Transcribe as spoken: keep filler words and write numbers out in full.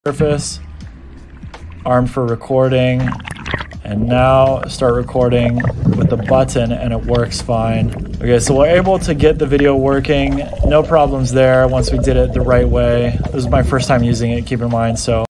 surface, arm for recording, and now start recording with the button and it works fine. Okay, so we're able to get the video working, no problems there once we did it the right way. This is my first time using it, keep in mind, so